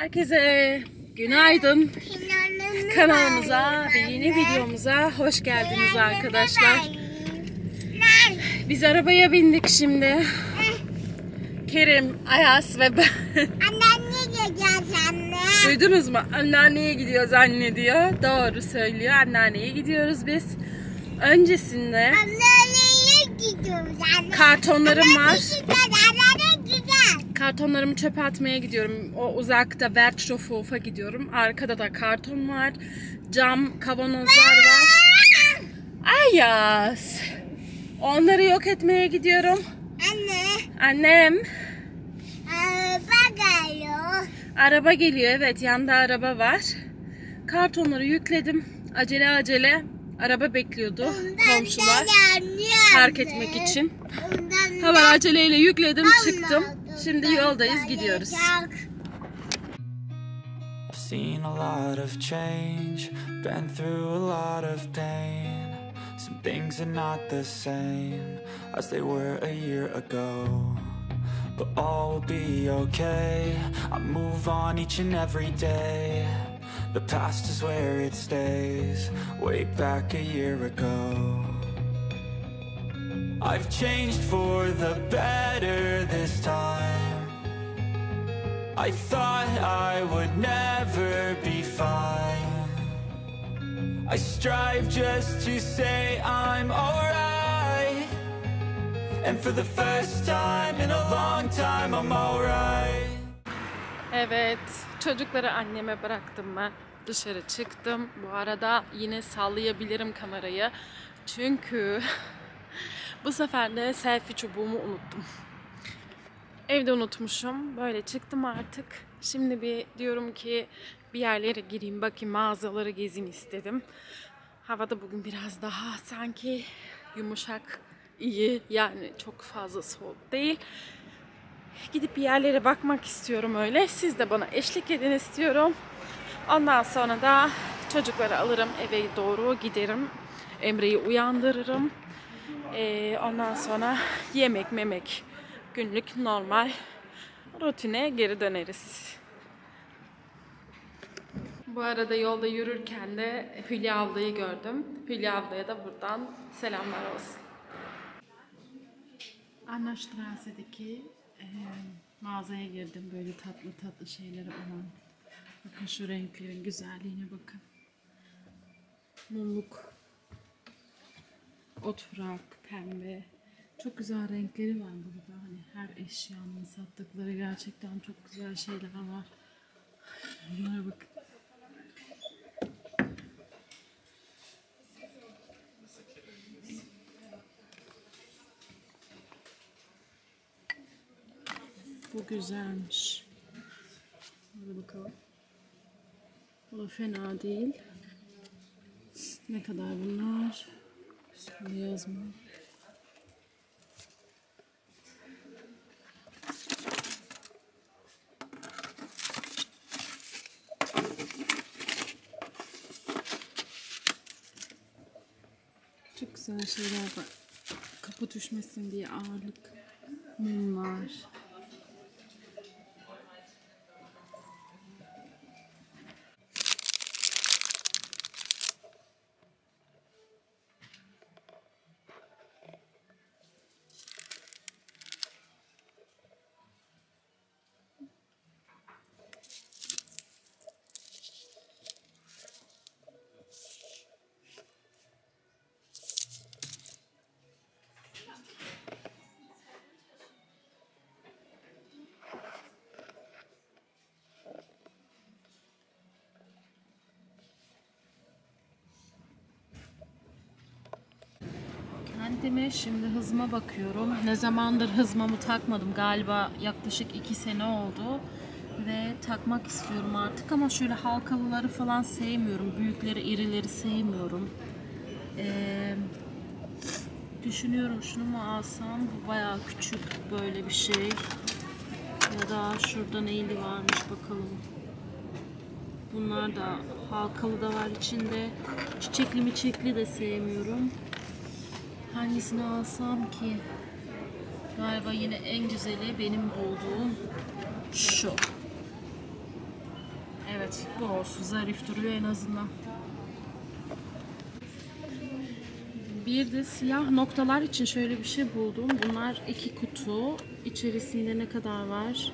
Herkese günaydın. Kanalımıza ve yeni videomuza hoş geldiniz arkadaşlar. Biz arabaya bindik şimdi. Kerim, Ayaz ve ben. Anneanneye gidiyoruz anne. Duydunuz mu? Anneanneye gidiyoruz anne diyor. Doğru söylüyor. Anneanneye gidiyoruz biz. Öncesinde Anneanneye gidiyoruz anne. kartonlarım var. Anneanneye gidiyoruz. Kartonlarımı çöpe atmaya gidiyorum. O uzakta Wertstoffhof'a gidiyorum. Arkada da karton var. Cam kavanozlar var. Ayaz. Onları yok etmeye gidiyorum. Anne. Annem. Araba geliyor. Araba geliyor, evet, yanda araba var. Kartonları yükledim. Acele acele. Araba bekliyordu komşular park etmek için. Hemen aceleyle yükledim, çıktım. Şimdi yoldayız, gidiyoruz. I've seen a lot of change, been through a lot of pain. Some things are not the same as they were a year ago. But all will be okay, I move on each and every day. The past is where it stays, way back a year ago. I've changed for the better this time. I thought I would never be fine. I strive just to say I'm alright. And for the first time in a long time I'm alright. Evet, çocukları anneme bıraktım ben. Dışarı çıktım. Bu arada yine sallayabilirim kamerayı. Çünkü bu sefer de selfie çubuğumu unuttum. Evde unutmuşum. Böyle çıktım artık. Şimdi diyorum ki bir yerlere gireyim, bakayım, mağazaları gezeyim istedim. Havada bugün biraz daha sanki yumuşak, iyi, yani çok fazla soğuk değil. Gidip bir yerlere bakmak istiyorum öyle. Siz de bana eşlik edin istiyorum. Ondan sonra da çocukları alırım, eve doğru giderim. Emre'yi uyandırırım. Ondan sonra yemek memek, günlük normal rutine geri döneriz. Bu arada yolda yürürken de Hülya ablayı gördüm. Hülya ablaya da buradan selamlar olsun. Annastrasse'deki mağazaya girdim. Böyle tatlı tatlı şeyleri olan. Bakın şu renklerin güzelliğine bakın. Mumluk, oturak, pembe. Çok güzel renkleri var burada. Hani her eşyanın sattıkları gerçekten çok güzel şeyler var. Bunlara bakın. Bu güzelmiş. Hadi bakalım. Bu da fena değil. Ne kadar bunlar? Üstünde yazma. Çok güzel şeyler var. Kapı düşmesin diye ağırlık. Mumlar. Kendime şimdi hızıma bakıyorum. Ne zamandır hızmamı takmadım. Galiba yaklaşık 2 sene oldu. Ve takmak istiyorum artık ama şöyle halkalıları falan sevmiyorum. Büyükleri, irileri sevmiyorum. Düşünüyorum şunu mu alsam? Bu bayağı küçük böyle bir şey. Ya da şurada neyli varmış bakalım. Bunlar da halkalı da var içinde. Çiçekli miçekli de sevmiyorum. Hangisini alsam ki? Galiba yine en güzeli benim bulduğum şu. Evet, bu olsun. Zarif duruyor en azından. Bir de siyah noktalar için şöyle bir şey buldum. Bunlar 2 kutu. İçerisinde ne kadar var?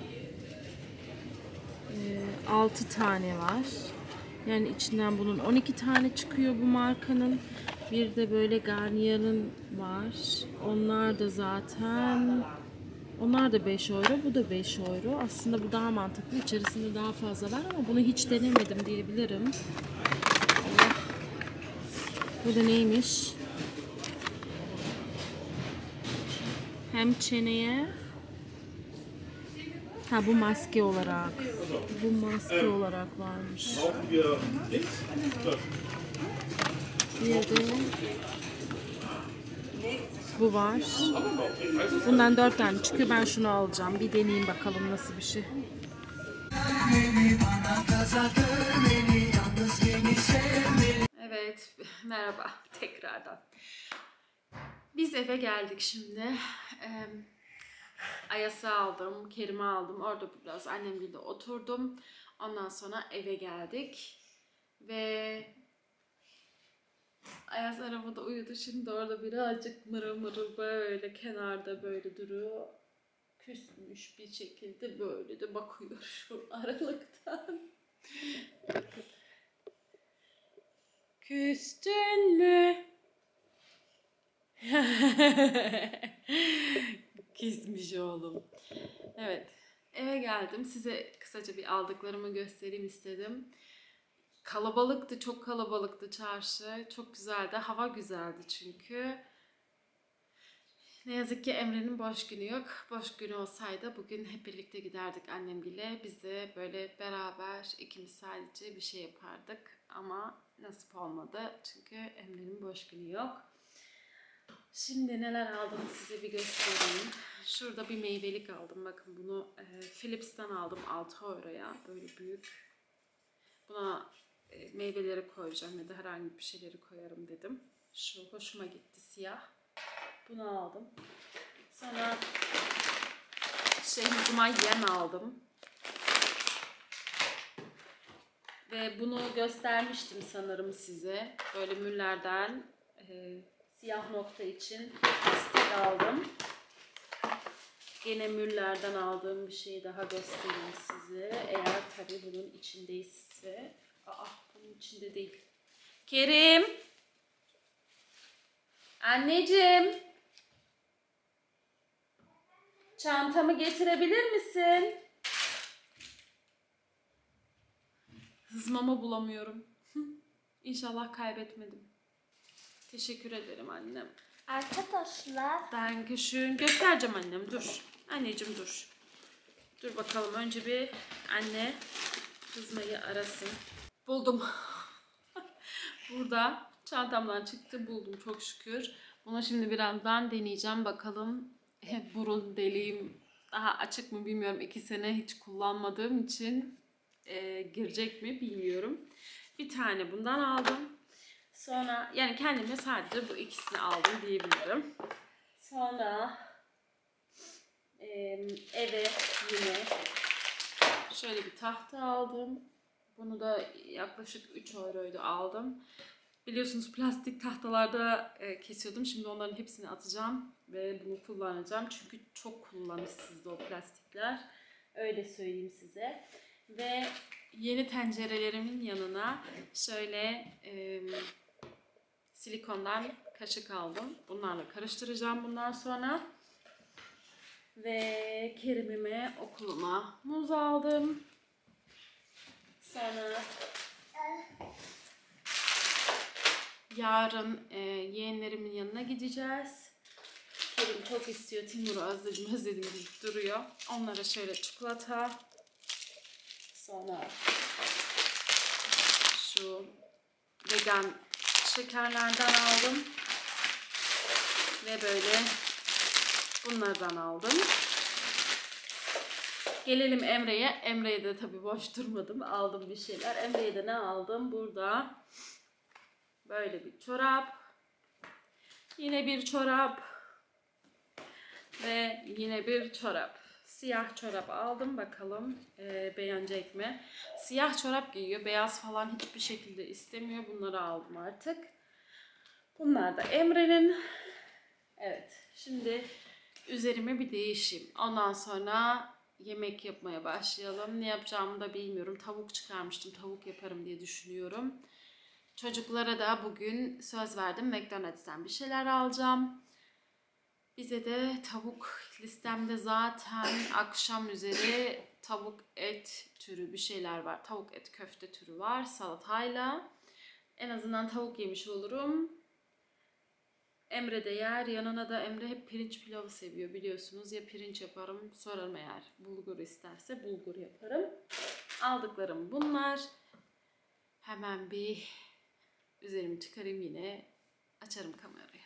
6 tane var. Yani içinden bunun 12 tane çıkıyor bu markanın. Bir de böyle Garnier'ın var. Onlar da 5 euro. Bu da 5 euro. Aslında bu daha mantıklı. İçerisinde daha fazla var ama bunu hiç denemedim diyebilirim. Allah. Bu da neymiş? Hem çeneye. Ha, bu maske olarak. Bu maske olarak varmış. Bir de bu var. Bundan 4 tane çıkıyor. Ben şunu alacağım. Bir deneyeyim bakalım nasıl bir şey. Evet, merhaba tekrardan. Biz eve geldik şimdi. Ayas'ı aldım, Kerim'i aldım. Orada biraz annemle oturdum. Ondan sonra eve geldik. Ve Ayas arabada uyudu. Şimdi orada birazcık mırıl mırıl böyle kenarda böyle duruyor. Küsmüş bir şekilde böyle de bakıyor şu aralıktan. Küstün mü? Küsmüş oğlum. Evet. Eve geldim. Size kısaca bir aldıklarımı göstereyim istedim. Kalabalıktı, çok kalabalıktı çarşı. Çok güzeldi. Hava güzeldi çünkü. Ne yazık ki Emre'nin boş günü yok. Boş günü olsaydı bugün hep birlikte giderdik annemgile. Biz de böyle beraber ikimiz sadece bir şey yapardık. Ama nasip olmadı. Çünkü Emre'nin boş günü yok. Şimdi neler aldım size bir göstereyim. Şurada bir meyvelik aldım. Bakın bunu Philips'ten aldım 6 euroya. Böyle büyük. Buna meyveleri koyacağım ya da herhangi bir şeyleri koyarım dedim. Şu hoşuma gitti, siyah. Bunu aldım. Sonra hızıma yem aldım. Ve bunu göstermiştim sanırım size. Böyle Müller'den siyah nokta için stik aldım. Gene Müller'den aldığım bir şeyi daha göstereyim size. Eğer tabii bunun içindeyse. Bunun içinde değil. Kerim! Anneciğim! Çantamı getirebilir misin? Hızmamı bulamıyorum. İnşallah kaybetmedim. Teşekkür ederim annem. Arkadaşlar. Dankeschön. Göstereceğim annem. Dur. Anneciğim dur. Dur bakalım. Önce bir anne hızmayı arasın. Buldum. Burada çantamdan çıktı. Buldum çok şükür. Bunu şimdi birazdan deneyeceğim. Bakalım burun deliğim daha açık mı bilmiyorum. 2 sene hiç kullanmadığım için girecek mi bilmiyorum. Bir tane bundan aldım. Sonra yani kendime sadece bu ikisini aldım diyebilirim. Sonra eve yine şöyle bir tahta aldım. Bunu da yaklaşık 3 euroydu aldım. Biliyorsunuz plastik tahtalarda kesiyordum. Şimdi onların hepsini atacağım ve bunu kullanacağım. Çünkü çok kullanışsızdı o plastikler. Öyle söyleyeyim size. Ve yeni tencerelerimin yanına şöyle silikondan kaşık aldım. Bunlarla karıştıracağım bundan sonra. Ve Kerim'ime okuluma muz aldım. Sonra yarın yeğenlerimin yanına gideceğiz. Kerim çok istiyor. Timur'u özledim deyip duruyor. Onlara şöyle çikolata. Sonra şu vegan şekerlerden aldım. Ve böyle bunlardan aldım. Gelelim Emre'ye. Emre'ye de tabii boş durmadım. Aldım bir şeyler. Emre'ye de ne aldım? Burada böyle bir çorap. Yine bir çorap. Ve yine bir çorap. siyah çorap aldım. Bakalım beğenecek mi? Siyah çorap giyiyor. Beyaz falan hiçbir şekilde istemiyor. Bunları aldım artık. Bunlar da Emre'nin. Evet. Şimdi üzerime bir değişeyim. Ondan sonra yemek yapmaya başlayalım. Ne yapacağımı da bilmiyorum. Tavuk çıkarmıştım. Tavuk yaparım diye düşünüyorum. Çocuklara da bugün söz verdim. McDonald's'ten bir şeyler alacağım. Bize de tavuk listemde zaten akşam üzeri tavuk et türü bir şeyler var. Tavuk et köfte türü var salatayla. En azından tavuk yemiş olurum. Emre de yer. Yanına da Emre hep pirinç pilavı seviyor biliyorsunuz. Ya pirinç yaparım, sorarım eğer bulgur isterse bulgur yaparım. Aldıklarım bunlar. Hemen bir üzerimi çıkarayım, yine açarım kamerayı.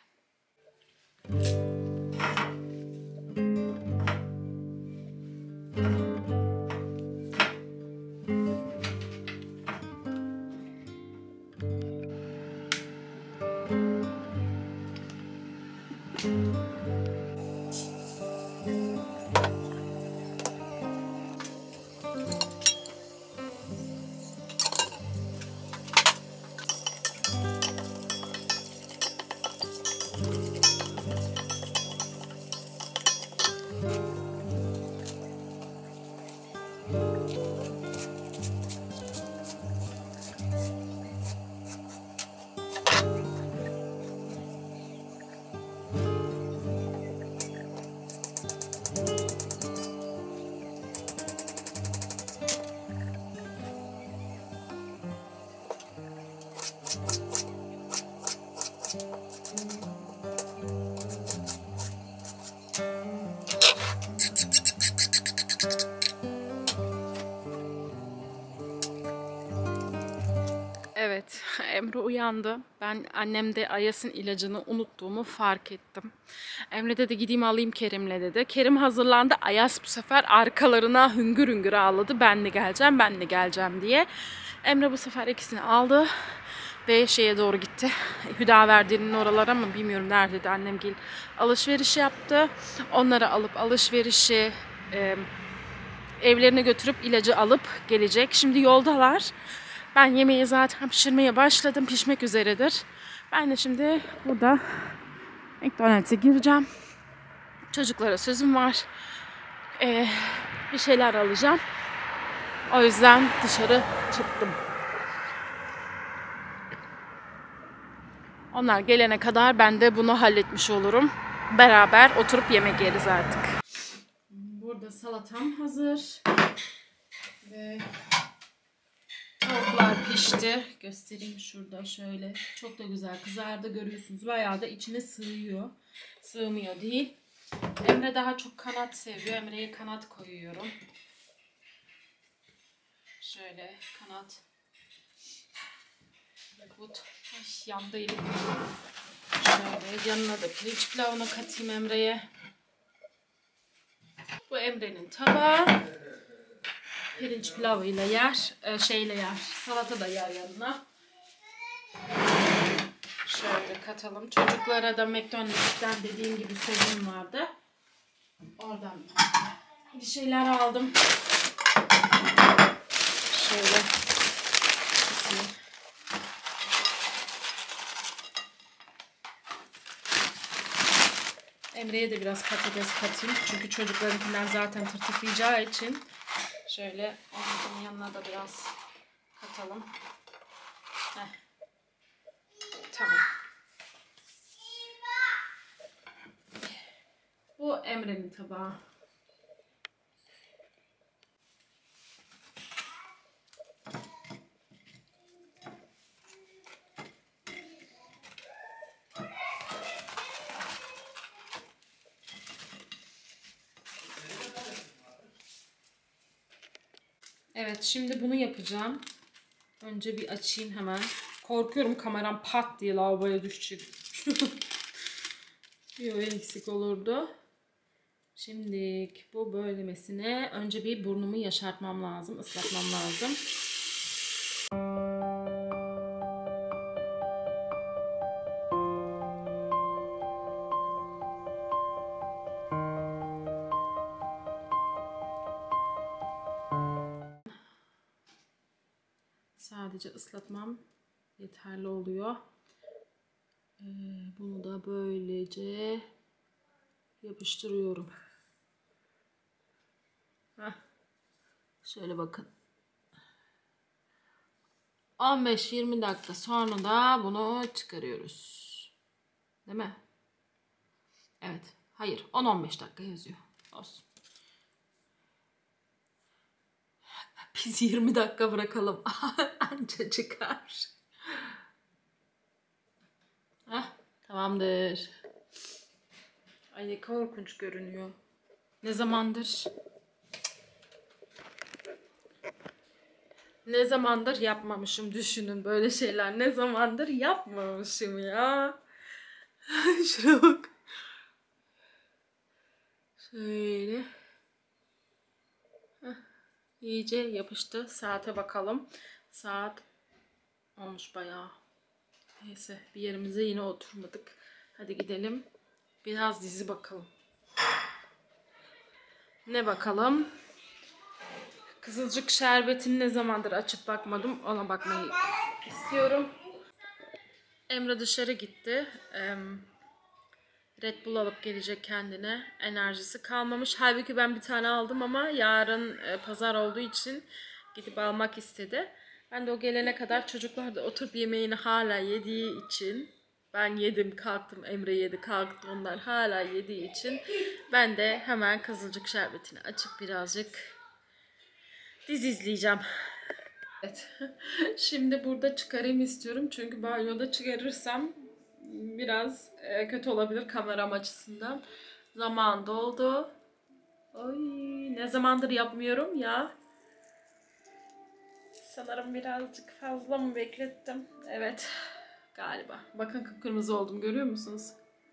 Evet, Emre uyandı. Ben annemde Ayas'ın ilacını unuttuğumu fark ettim. Emre dedi gideyim alayım Kerim'le dedi. Kerim hazırlandı. Ayas bu sefer arkalarına hüngür hüngür ağladı. Ben de geleceğim diye. Emre bu sefer ikisini aldı ve şeye doğru gitti. Hüdaverdi'nin oralara mı bilmiyorum neredeydi, annemgil alışveriş yaptı. Onları alıp alışverişi evlerine götürüp ilacı alıp gelecek. Şimdi yoldalar. Ben yemeği zaten pişirmeye başladım. Pişmek üzeredir. Ben de şimdi burada McDonald's'e gireceğim. Çocuklara sözüm var. Bir şeyler alacağım. O yüzden dışarı çıktım. Onlar gelene kadar ben de bunu halletmiş olurum. Beraber oturup yemek yeriz artık. Burada salatam hazır. Ve tavuklar pişti. Göstereyim şurada şöyle. Çok da güzel kızardı, görüyorsunuz. Bayağı da içine sığıyor. Sığmıyor değil. Emre daha çok kanat seviyor. Emre'ye kanat koyuyorum. Şöyle kanat. But. Ay, yandı elim. Şöyle yanına da pirinç pilavını katayım Emre'ye. Bu Emre'nin tabağı. Pirinç pilavıyla yer, şeyle yer, salata da yer yanına. Şöyle katalım. Çocuklara da McDonald's'ten dediğim gibi sözüm vardı. Oradan bir şeyler aldım. Şöyle. Emre'ye de biraz patates katayım. Çünkü çocuklarınkinden zaten tırtıklayacağı için. Şöyle onun yanına da biraz katalım. Heh. Tamam. Bu Emre'nin tabağı. Evet, şimdi bunu yapacağım. Önce bir açayım hemen. Korkuyorum kameram pat diye lavaboya düşecek. Bir o eksik olurdu. Şimdi bu böylemesine önce bir burnumu yaşartmam lazım, ıslatmam lazım. sadece ıslatmam yeterli oluyor. Bunu da böylece yapıştırıyorum. Heh. Şöyle bakın. 15-20 dakika sonra da bunu çıkarıyoruz. Değil mi? Evet. Hayır. 10-15 dakika yazıyor. Olsun. Biz 20 dakika bırakalım. Anca çıkar. Heh, tamamdır. Ay ne korkunç görünüyor. Ne zamandır yapmamışım, düşünün böyle şeyler. Ne zamandır yapmamışım ya. Şuna bak. Şöyle. Heh, iyice yapıştı. Saate bakalım. Saat olmuş bayağı. Neyse, bir yerimize yine oturmadık. Hadi gidelim. Biraz dizi bakalım. Ne bakalım? Kızılcık Şerbeti'ni ne zamandır açıp bakmadım. Ona bakmayı istiyorum. Emre dışarı gitti. Red Bull alıp gelecek kendine. Enerjisi kalmamış. Halbuki ben bir tane aldım ama yarın pazar olduğu için gidip almak istedi. Ben de o gelene kadar çocuklar da oturup yemeğini hala yediği için, ben yedim kalktım, Emre yedi kalktı, onlar hala yediği için ben de hemen Kızılcık Şerbeti'ni açıp birazcık dizi izleyeceğim. Evet. Şimdi burada çıkarayım istiyorum. Çünkü banyoda çıkarırsam biraz kötü olabilir kameram açısından. Zaman doldu. Oy, ne zamandır yapmıyorum ya. Sanırım birazcık fazla mı beklettim? Evet. Galiba. Bakın kıpkırmızı oldum. Görüyor musunuz?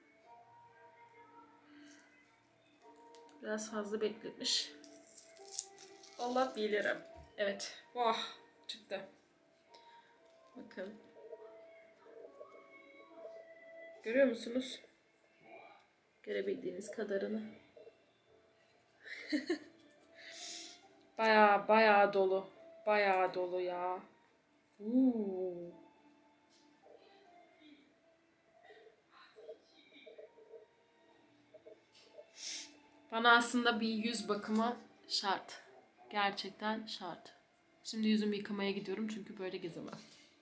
Biraz fazla bekletmiş olabilirim. Evet. Oh, çıktı. Bakın. Görüyor musunuz? Görebildiğiniz kadarını. Bayağı dolu. Bayağı dolu ya. Bana aslında bir yüz bakımı şart. Gerçekten şart. Şimdi yüzümü yıkamaya gidiyorum çünkü böyle gezemem.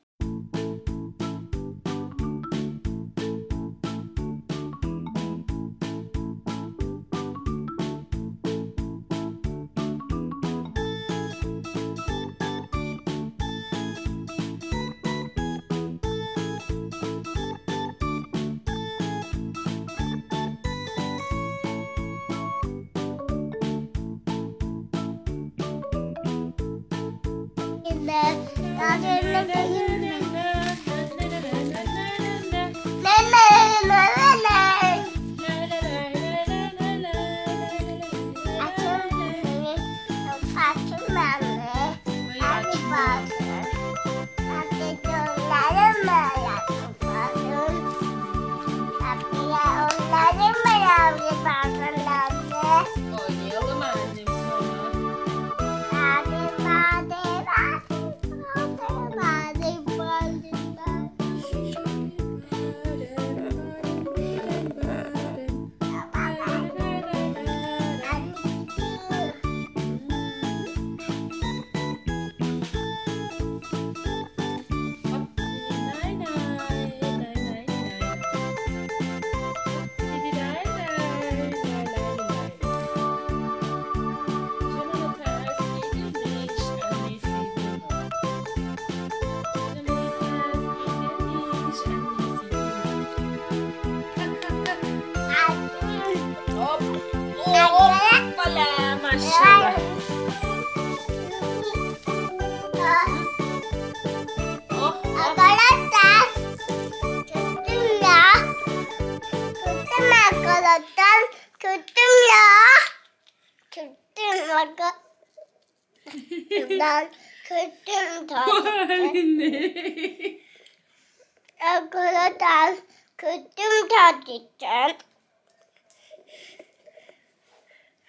Oynayalım annem sonra. Hoppala maşallah. Arkadaşlar kötüm ya. Kötüm arkadaşlar. Kötüm ya. Kötüm arkadaşlar. Kötüm tatlıyım. Arkadaşlar kötüm tatlıyım.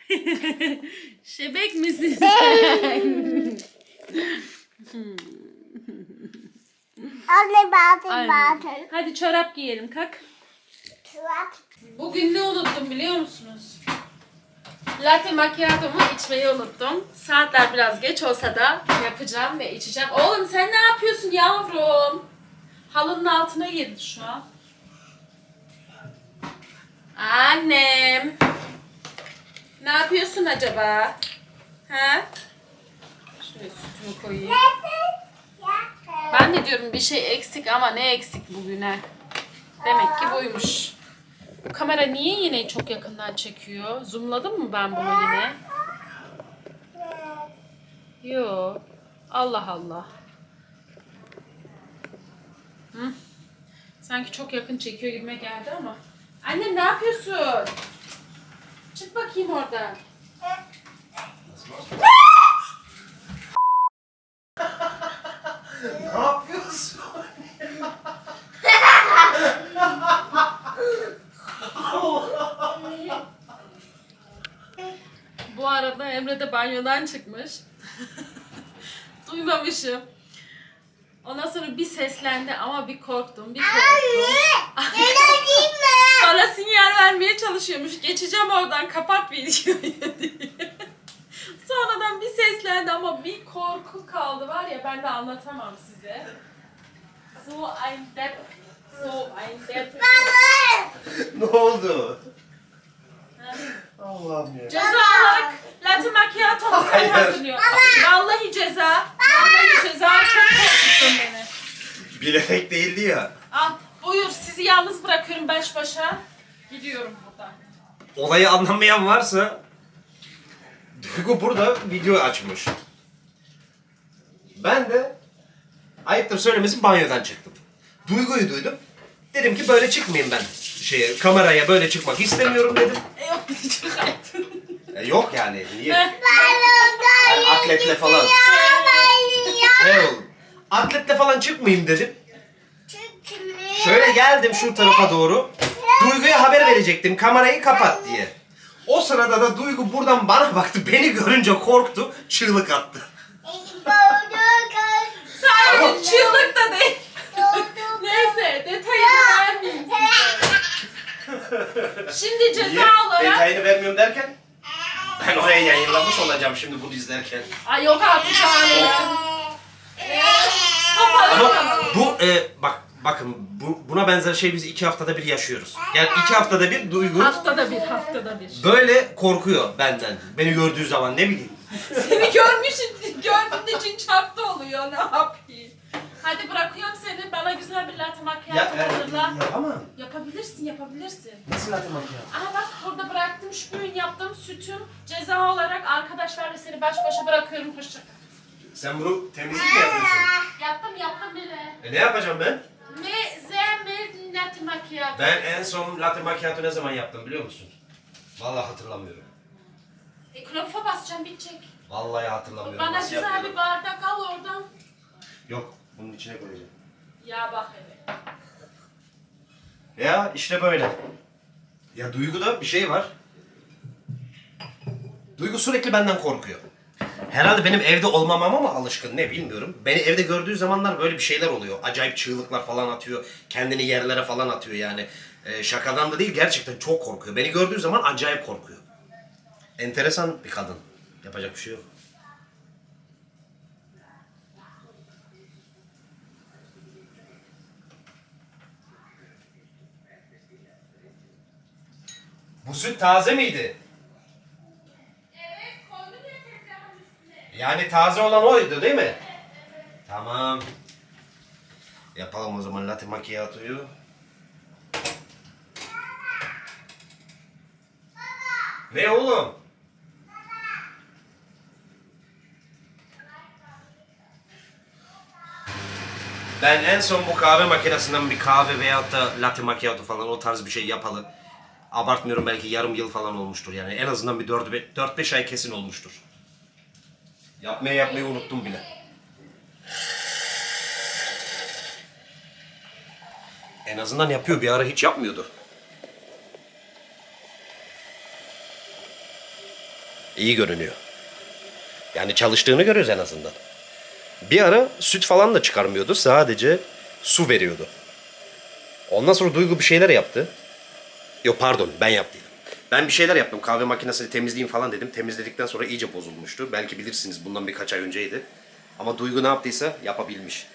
Şebek misin sen? Anne batın Aynen. batın. Hadi çorap giyelim kalk. Çorap. Bugün ne unuttum biliyor musunuz? Latte macchiato'mu içmeyi unuttum. Saatler biraz geç olsa da yapacağım ve içeceğim. Oğlum sen ne yapıyorsun yavrum? Halının altına girdi şu an. Annem. Ne yapıyorsun acaba? Ha? Şöyle sütümü koyayım. Ben de diyorum bir şey eksik ama ne eksik bugüne? Demek ki buymuş. Bu kamera niye yine çok yakından çekiyor? Zoomladım mı ben bunu yine? Yo. Allah Allah. Hı? Sanki çok yakın çekiyor gibime geldi ama. Anne ne yapıyorsun? Çık bakayım oradan. Ne yapıyorsun? Bu arada Emre de banyodan çıkmış. Duymamışım. Ondan sonra bir seslendi ama bir korktum, bir korktum. Bana sinyal vermeye çalışıyormuş. Geçeceğim oradan, kapat videoyu diye. Sonradan bir seslendi ama bir korku kaldı var ya, ben de anlatamam size. So ein Depp. So ein Depp. Ne oldu? Ha? Allah'ım ya. Ceza olarak latte macchiato'nu sen Hayır. hazırlıyorsun. Vallahi ceza. Vallahi ceza, çok korkuttun beni. Bilerek değildi ya. Al buyur, sizi yalnız bırakıyorum baş başa. Gidiyorum buradan. Olayı anlamayan varsa Duygu burada video açmış. Ben de ayıptır söylemesi banyodan çıktım. Duygu'yu duydum. Dedim ki böyle çıkmayayım ben. Kameraya böyle çıkmak istemiyorum dedim. Yok bir çok ayıp. Yok yani niye? Yani atletle falan. Ne oğlum? Atletle falan çıkmayayım dedim. Şöyle geldim şu tarafa doğru. Duygu'ya haber verecektim kamerayı kapat diye. O sırada da Duygu buradan bana baktı. Beni görünce korktu. Çığlık attı. Sadece çığlık da değil. Neyse detayını vermeyeyim size. Şimdi ceza olarak... Detayını vermiyorum derken? Ben oraya yayınlamış olacağım şimdi bunu izlerken. Ay yok artık yani. Kapalı. Ama bu bakın buna benzer şey biz 2 haftada bir yaşıyoruz. Yani 2 haftada bir Duygu Haftada bir. böyle korkuyor benden. Beni gördüğü zaman ne bileyim. Seni gördüğümde cin çarptı oluyor, ne yapayım? Hadi bırakıyorum seni, bana güzel bir latte macchiato hazırla. Yapamam. Yapabilirsin. Nasıl atmak ya? Aha bak burada bıraktım, şu gün yaptığım sütüm. Ceza olarak arkadaşlarla seni baş başa bırakıyorum, hoşça kal. Sen bunu temizlik mi yapıyorsun? Yaptım bile. Ne yapacağım ben? Ne zehmet latte macchiato. Ben en son latte macchiato ne zaman yaptım biliyor musun? Vallahi hatırlamıyorum. Knopfa basacağım, bitecek. Vallahi hatırlamıyorum. Bana Nasıl güzel yapıyorum? bir bardak al oradan. Yok, bunun içine koyacağım. Ya bak hele. Ya işte böyle. Ya Duygu'da bir şey var. Duygu sürekli benden korkuyor. Herhalde benim evde olmamama mı alışkın ne bilmiyorum. Beni evde gördüğü zamanlar böyle bir şeyler oluyor. Acayip çığlıklar falan atıyor. Kendini yerlere falan atıyor yani. Şakadan da değil gerçekten çok korkuyor. Beni gördüğü zaman acayip korkuyor. Enteresan bir kadın. Yapacak bir şey yok. Bu süt taze miydi? Evet, koydum ya tezgahın üstüne. Yani taze olan oydu değil mi? Tamam. Yapalım o zaman latte macchiato'yu. Ne oğlum? Ben en son bu kahve makinesinden bir kahve veyahut da latte macchiato falan o tarz bir şey yapalı. Abartmıyorum belki yarım yıl falan olmuştur yani. En azından bir 4-5 ay kesin olmuştur. Yapmayı unuttum bile. En azından yapıyor. Bir ara hiç yapmıyordu. İyi görünüyor. Yani çalıştığını görüyoruz en azından. Bir ara süt falan da çıkarmıyordu. Sadece su veriyordu. Ondan sonra Duygu bir şeyler yaptı. Yok pardon, ben yaptıydım. Ben bir şeyler yaptım. Kahve makinesini temizleyeyim falan dedim. Temizledikten sonra iyice bozulmuştu. Belki bilirsiniz, bundan birkaç ay önceydi. Ama Duygu ne yaptıysa yapabilmiş.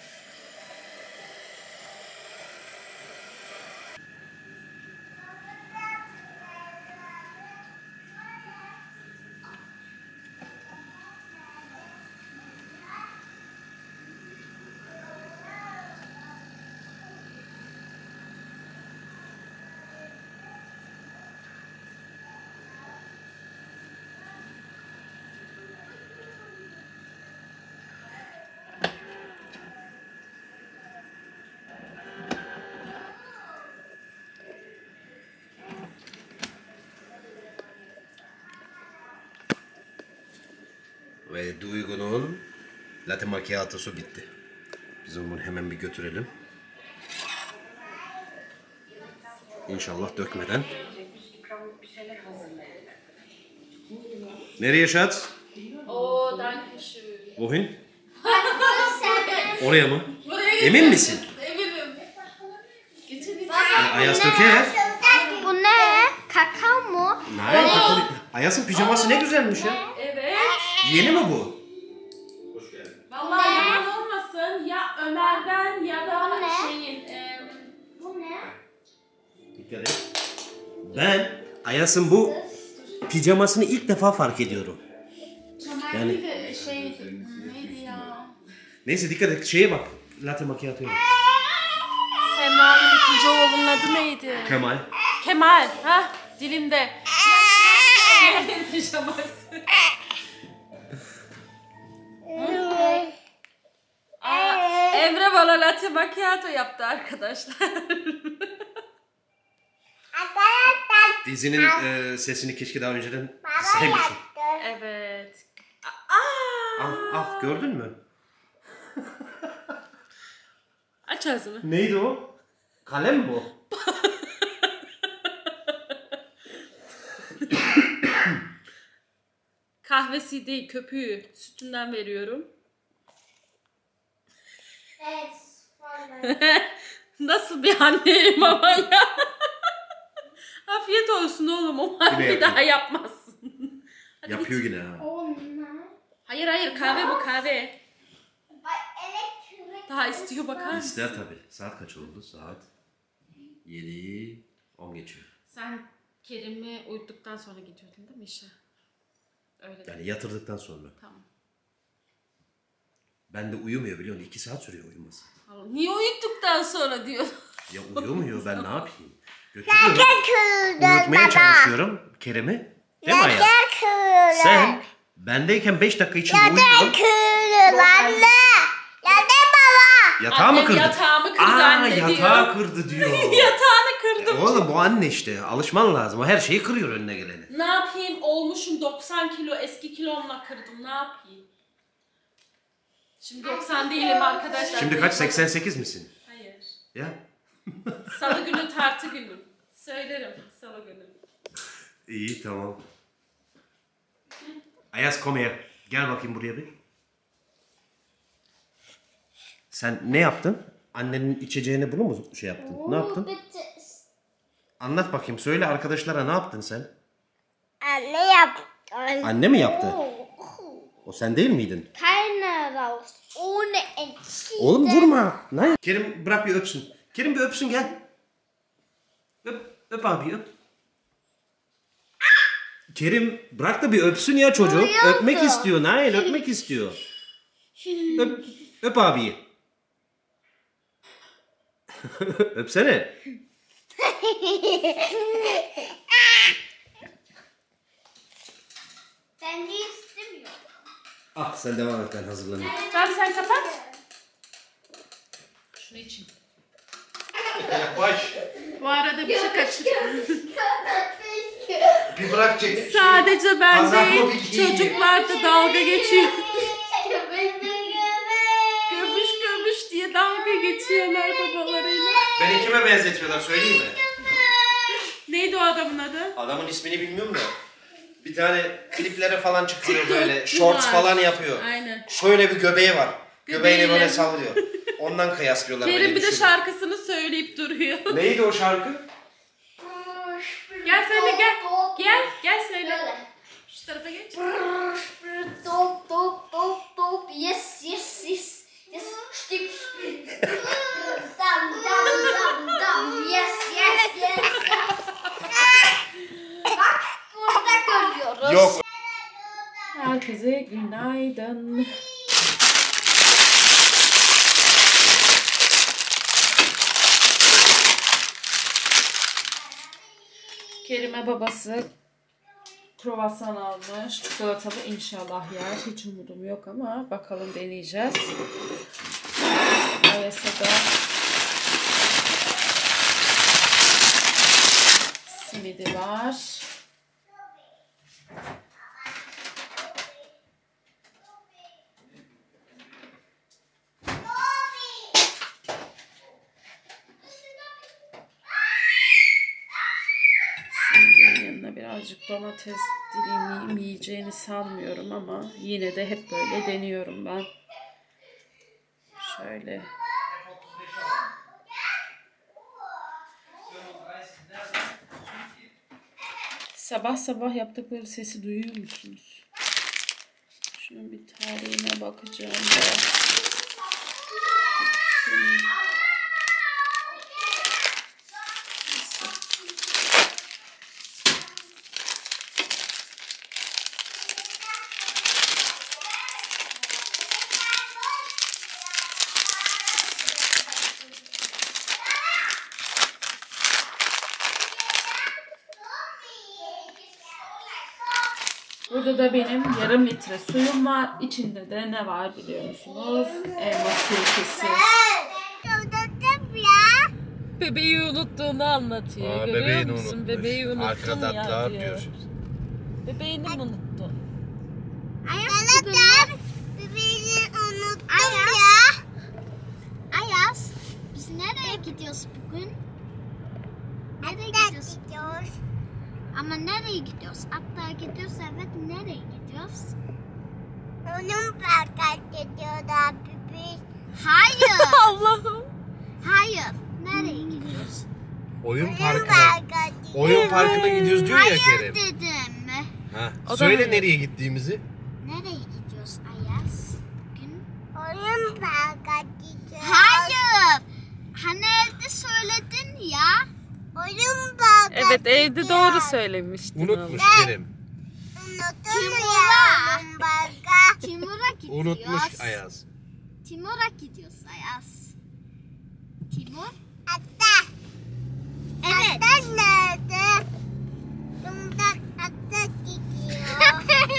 Ve Duygu'nun latte macchiato'su bitti. Biz onu hemen bir götürelim. İnşallah dökmeden. Nereye Schatz? Oh, danke schön. Wohin? Oraya mı? Emin misin? Eminim. Getir getir. Ayas döker. Bu ne? Kakao mu? Nein, Ayas'ın pijaması ne güzelmiş ya. Evet. Yeni mi bu? Vallahi yalan olmasın. Ya Ömer'den ya da Bu ne? şeyin. Bu ne? Dikkat et. Ben Ayas'ın bu pijamasını ilk defa fark ediyorum. Yani de şey neydi ya? neyse dikkat et, şeye bak. Latte macchiato'ya bak. Semra'nın ikinci oğlunun adı neydi? Kemal. Kemal. Ha dilimde. Ömer'in pijaması. Emre bana latte macchiato yaptı arkadaşlar. Dizinin sesini keşke daha önceden saymışım. Evet. Ah gördün mü? Aç ağzını. Neydi o? Kalem mi bu? Kahvesi değil, köpüğü. Sütünden veriyorum. Nasıl bir anneyim ama ya. Afiyet olsun oğlum. Umarım Yine bir daha yapıyor. yapmazsın. Hadi Yapıyor git. yine ha. Hayır kahve bu kahve. Daha istiyor bakar mısın? İster tabii. Saat kaç oldu? Saat 7:10 geçiyor. Sen Kerim'i uyuttuktan sonra gidiyordun değil mi işe? Öyle. Yani yatırdıktan sonra. Tamam. Ben de uyumuyor biliyorsun. 2 saat sürüyor uyuması. Tamam. Niye uyuttuktan sonra diyor. Ya uyumuyor, ben ne yapayım? Götürüyorum. Uyutmaya çalışıyorum Kerem'i. Değil mi Ayaz? Sen bendeyken 5 dakika içinde uyuyorsun. Yatağı mı kırdı? Yatağımı kırdı anne diyor. Yatağı kırdı diyor. Yatağını kırdım. Oğlum bu anne işte. Alışman lazım. O her şeyi kırıyor önüne geleni. Ne yapayım? Olmuşum 90 kilo. Eski kilomla kırdım. Ne yapayım? Şimdi 90 değilim arkadaşlar. Şimdi kaç? 88 misin? Hayır. Ya. Salı günü tartı günü. Söylerim salı günü. İyi tamam. Ayaz come here. Gel bakayım buraya bir. Sen ne yaptın? Annenin içeceğine bunu mu şey yaptın? Ne yaptın? Anlat bakayım. Söyle arkadaşlara, ne yaptın sen? Anne yaptı. Anne mi yaptı? O sen değil miydin? Keine raus. Ohne Entschieden. Oğlum vurma. Ne? Kerim bırak bir öpsün. Kerim bir öpsün gel. Öp abi öp. Kerim bırak da bir öpsün ya çocuk. Uyuyordu. Öpmek istiyor. Nail öpmek istiyor. Öp abiyi. Öpsene. Ben de istemiyorum. Ah sen devam et, ben hazırlanayım. Abi sen kapat. Şunu içeyim. Baş. Bu arada bir şey kaçırdım. Bir bırak çek. Sadece ben Kazak değil, mobil giyin. çocuklar da dalga geçiyor. Göbüş göbüş diye dalga geçiyorlar babalarıyla. Beni kime benzetiyorlar söyleyeyim mi? Neydi o adamın adı? Adamın ismini bilmiyorum da. Bir tane kliplere falan çıkıyor TikTok böyle. Shorts var. falan yapıyor. Aynen. Şöyle bir göbeği var. Göbeğini Göbeğiyle. böyle sallıyor. Ondan kıyaslıyorlar. Kerim böyle bir de düşürüyor. şarkısını söyleyip duruyor. Neydi o şarkı? Gel söyle gel. Gel söyle. Şu tarafa geç. Top top top top. Yes yes yes. Yes. Stick. Dam dam dam dam. Yes yes yes. Bak burada görüyoruz. Yok. Herkese günaydın. Kerime babası kruvasan almış. Çikolatalı inşallah yer. Hiç umudum yok ama bakalım deneyeceğiz. Ayasa'da simidi var. Simidin yanına birazcık domates dilimi yiyeceğini sanmıyorum ama yine de hep böyle deniyorum ben. Şöyle. Sabah sabah yaptıkları sesi duyuyor musunuz? Şunun bir tarihine bakacağım da. Burada da benim yarım litre suyum var. İçinde de ne var biliyor musunuz? Elma sirkesi. Bebeği unuttuğunu anlatıyor. Görüyor musun? Bebeği unuttun ya diyor. Bebeğini mi unuttun? Bebeğini unuttum ya. Ayaz, biz nereye gidiyoruz bugün? Nereye gidiyoruz? Ama nereye gidiyoruz? Hatta gidiyoruz, evet, nereye gidiyoruz? Onun parka gidiyorlar bebeğim. Hayır. Allah'ım. Hayır. Nereye gidiyoruz? Oyun parkına gidiyoruz diyor ya Hayır Kerem. dedim. O da Söyle ne? nereye gittiğimizi. Nereye gidiyoruz Ayaz? Bugün? Oyun parka gidiyoruz. Hayır. Hani evde söyledin ya. Oyun parka Evet evde doğru söylemiştin. Unutmuş Kerem. Timur'a gidiyoruz. Unutmuş Ayaz. Timur'a gidiyoruz Ayaz. Timur? Atta. Evet. Atta nerede? Atta gidiyor.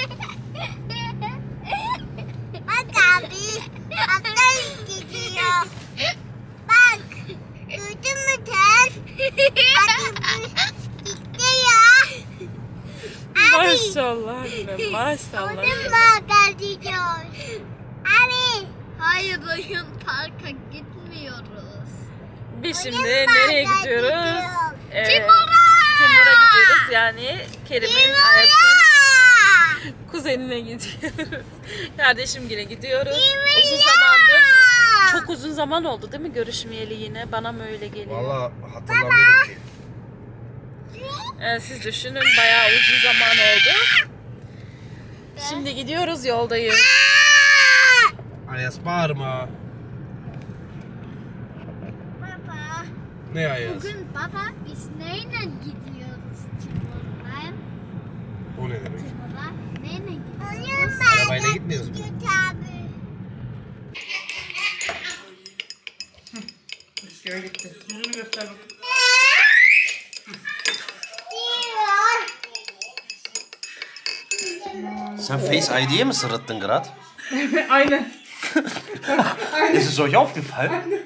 Bak abi. Atta gidiyor. Bak. Gördün mü sen? Gitti ya. Maşallah anne maşallah. Oyun parka gidiyoruz. Abi. Hayır oyun parka gitmiyoruz. Biz şimdi Oyun nereye parka gidiyoruz? gidiyoruz. Timur'a gidiyoruz yani Kerim'in Ayas'ın kuzenine gidiyoruz. Kardeşimgile gidiyoruz. Uzun zamandır, çok uzun zaman oldu değil mi görüşmeyeli yine? Bana mı öyle geliyor? Vallahi hatırlamıyorum ki. Siz düşünün bayağı uzun zaman oldu. Şimdi gidiyoruz yoldayız. Ayaz bağırma. Baba. Ne Ayaz? Bugün baba biz neyle gidiyoruz Timur'a? O ne demek? Timur'a neyle gidiyoruz? Arabayla gitmiyoruz mu? Rüzgar gitti. Yüzünü göster bakayım. Sen Face ID'ye mi sırıttın Grat? Aynen. Ist es euch aufgefallen?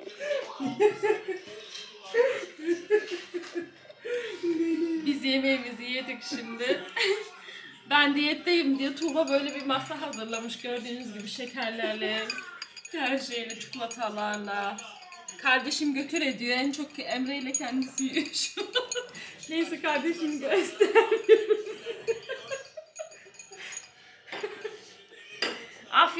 Biz yemeğimizi yedik şimdi. Ben diyetteyim diye Tuğba böyle bir masa hazırlamış gördüğünüz gibi şekerlerle, her şeyle, çikolatalarla. Kardeşim götür ediyor. En çok Emre ile kendisi yiyor şu an. Neyse kardeşim göstermiyorum size.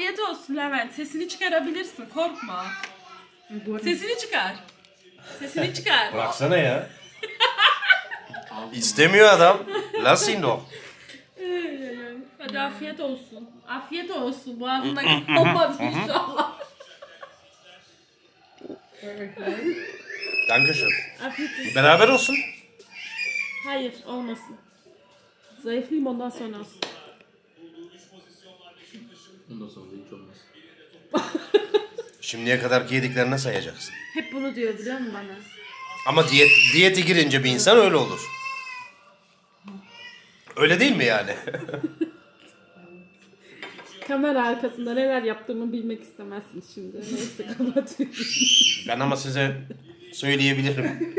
Afiyet olsun Levent. Sesini çıkarabilirsin. Korkma. Sesini çıkar. Sesini çıkar. Bıraksana ya. İstemiyor adam. Lass ihn doch. Hadi afiyet olsun. Afiyet olsun. Boğazında kalmaz inşallah. Dankeschön. Afiyet olsun. Beraber olsun. Hayır olmasın. Zayıflayayım ondan sonra olsun. Ondan sonra da hiç olmaz. Şimdiye kadarki yediklerine sayacaksın. Hep bunu diyor biliyor musun bana? Ama diyete girince bir insan öyle olur. Öyle değil mi yani? Kamera arkasında neler yaptığımı bilmek istemezsin şimdi. Neyse kapatıyorum. Ben ama size söyleyebilirim.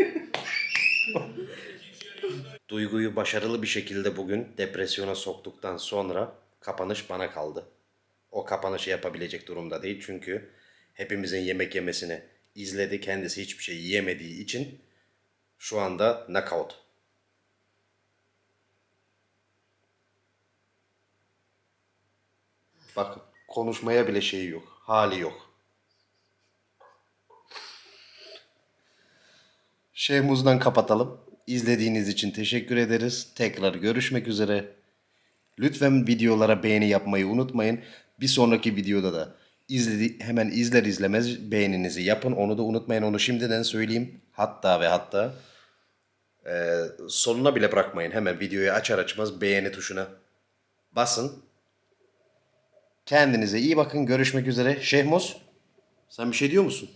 Duyguyu başarılı bir şekilde bugün depresyona soktuktan sonra kapanış bana kaldı. O kapanışı yapabilecek durumda değil çünkü hepimizin yemek yemesini izledi. Kendisi hiçbir şey yiyemediği için şu anda knockout. Bakın konuşmaya bile şeyi yok. Hali yok. Şehmuz'dan kapatalım. İzlediğiniz için teşekkür ederiz. Tekrar görüşmek üzere. Lütfen videolara beğeni yapmayı unutmayın. Bir sonraki videoda da hemen izler izlemez beğeninizi yapın. Onu da unutmayın. Onu şimdiden söyleyeyim. Hatta sonuna bile bırakmayın. Hemen videoyu açar açmaz beğeni tuşuna basın. Kendinize iyi bakın. Görüşmek üzere. Şehmuz, sen bir şey diyor musun?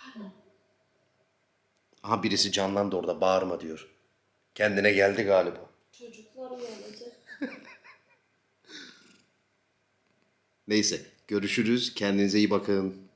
Aha birisi canlandı orada. Bağırma diyor. Kendine geldi galiba. Çocuklar uyanacak. Neyse. Görüşürüz. Kendinize iyi bakın.